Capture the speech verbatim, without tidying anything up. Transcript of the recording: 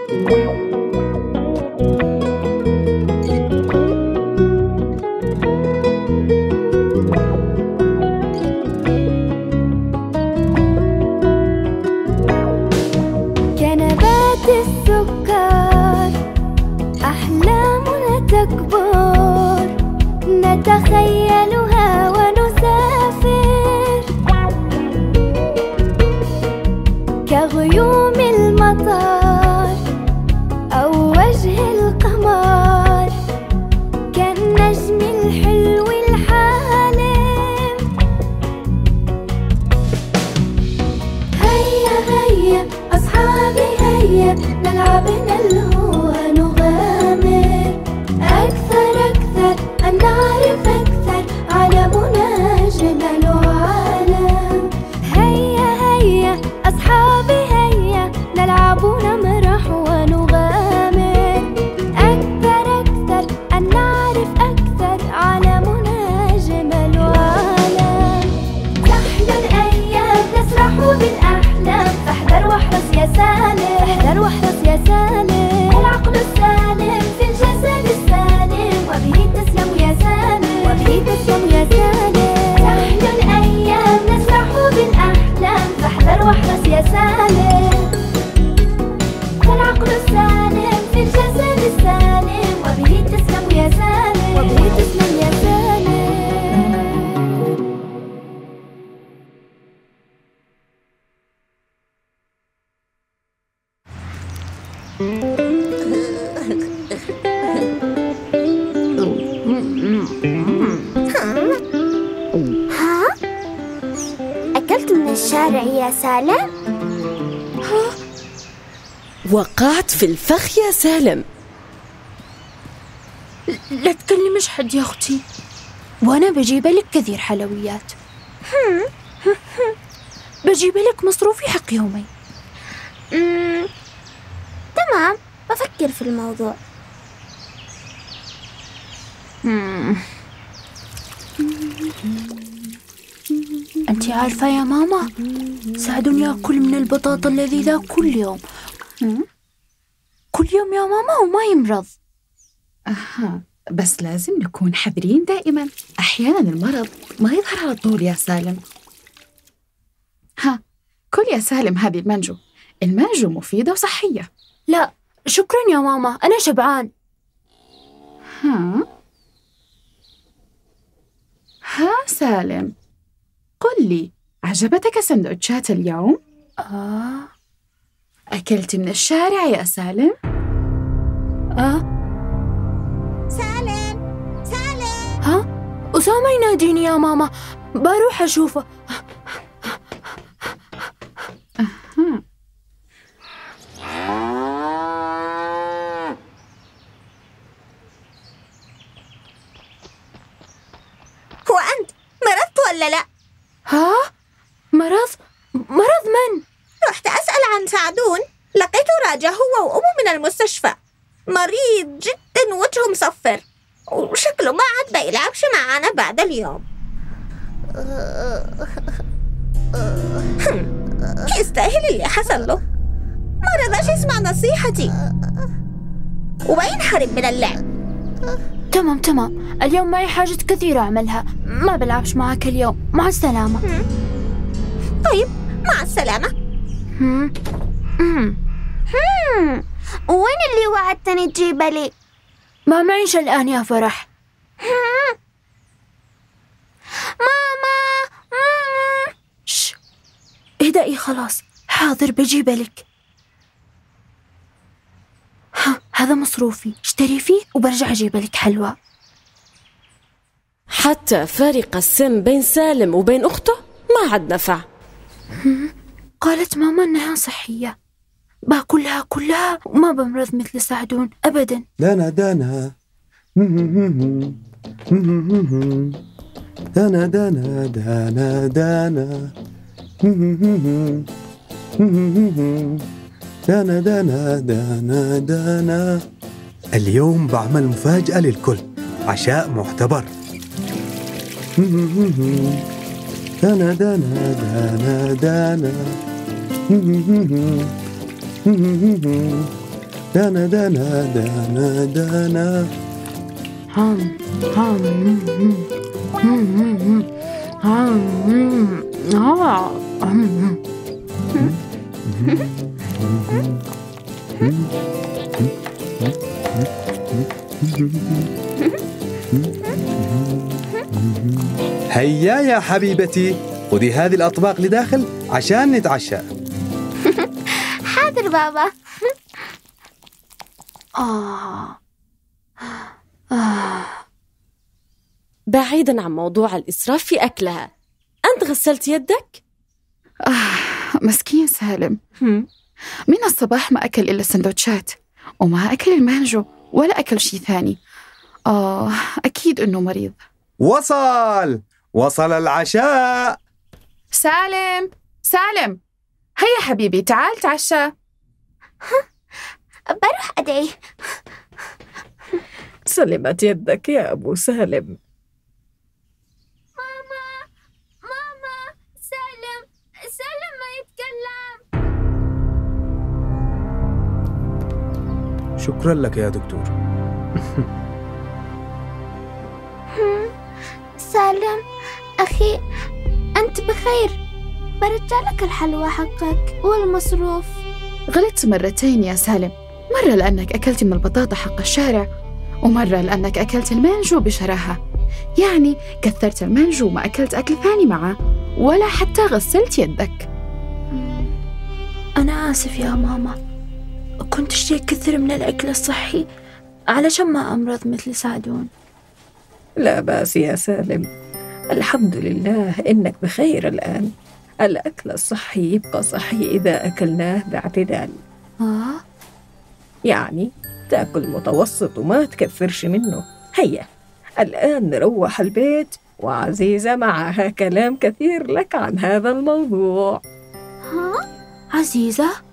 كنبات السكر أحلامنا تكبر، نتخيلها ونسافر كغيوم المطر أو وجه القمر، كالنجم الحلو الحالم. هيا هيا أصحابي هيا نلعب نلهو ونغامر، أكثر أكثر أن نعرف أكثر، عالمنا جمال عالم. هيا هيا أصحابي هيا نلعب ونمرح ونغامر، أكثر أكثر أن نعرف أكثر، عالمنا جمال عالم. تحلو الأيام نسرح بالأحلام، فاحذر واحرص يا سالم، احذر واحرص يا سالم. العقل السالم في الجسد السالم، وبه تسلم يا سالم، وبه تسلم يا سالم. تحلو الأيام نسرح بالأحلام، فاحذر واحرص يا سالم. العقل السالم في الجسد السالم، وبه تسلم يا سالم، وبه تسلم يا سالم. ها؟ أكلت من الشارع يا سالم؟ وقعت في الفخ يا سالم. لا تكلمش حد يا أختي، وأنا بجيب لك كثير حلويات. بجيب لك مصروفي حق يومي. مم. تمام، بفكر في الموضوع. مم. أنت عارفة يا ماما، سعدون يأكل من البطاطا اللذيذة كل يوم. مم. كل يوم يا ماما وما يمرض. أها، بس لازم نكون حذرين دائما، أحيانا المرض ما يظهر على طول يا سالم. ها، كل يا سالم هذه المانجو، المانجو مفيدة وصحية. لا شكرا يا ماما، أنا شبعان. ها ها سالم، قل لي، عجبتك سندوتشات اليوم؟ آه أكلت من الشارع يا سالم؟ آه سالم سالم. ها؟ أسامة يناديني يا ماما، بروح أشوفه. أها. هو أنت مرضت ولا لا؟ ها؟ مرض؟ مرض من؟ رحت أسأل عن سعدون، لقيته راجع هو وأمه من المستشفى، مريض جدا وجهه مصفر، وشكله ما عاد بيلعبش معانا بعد اليوم. يستاهل اللي حصل له، ما رضاش يسمع نصيحتي وبينحرم من اللعب. تمام تمام، اليوم معي حاجات كثيرة أعملها، ما بلعبش معك اليوم، مع السلامة. طيب مع السلامة. هم. هم. هم. وين اللي وعدتني تجيبه لي؟ ما معيش الآن يا فرح. هم. ماما. مم. شش، اهدئي خلاص، حاضر بجيبه لك. ها، هذا مصروفي، اشتري فيه وبرجع أجيب لك حلوى. حتى فارق السن بين سالم وبين أخته ما عاد نفع. قالت ماما إنها صحية، باكلها كلها وما بمرض مثل سعدون أبدا. دانا دانا دانا دانا دانا دانا دانا دانا دانا دانا. اليوم بعمل مفاجأة للكل، عشاء معتبر. دانا دانا دانا دانا دانا دانا دانا دانا. هم هم هم هم هم آه هم هيا يا حبيبتي، خذي هذه الأطباق لداخل عشان نتعشى. حاضر بابا. آه آه بعيداً عن موضوع الإسراف في أكلها، أنت غسلت يدك؟ آه مسكين سالم، هم. من الصباح ما أكل إلا السندوتشات، وما أكل المانجو ولا أكل شيء ثاني. آه أكيد إنه مريض. وصل وصل العشاء. سالم سالم، هيا حبيبي تعال تعشى. بروح أدعي. سلمت يدك يا أبو سالم. ماما ماما، سالم سالم ما يتكلم. شكرا لك يا دكتور. سالم أخي، أنت بخير؟ برجع لك الحلوى حقك والمصروف. غلطت مرتين يا سالم، مرة لأنك أكلت من البطاطا حق الشارع، ومرة لأنك أكلت المانجو بشراهة. يعني كثرت المانجو وما أكلت أكل ثاني معه، ولا حتى غسلت يدك. أنا آسف يا ماما، كنت أشتري كثير من الأكل الصحي علشان ما أمرض مثل سعدون. لا بأس يا سالم، الحمد لله إنك بخير الآن. الأكل الصحي يبقى صحي إذا أكلناه باعتدال. آه؟ يعني تأكل متوسط وما تكثرش منه. هيا الآن نروح البيت، وعزيزة معها كلام كثير لك عن هذا الموضوع. عزيزة؟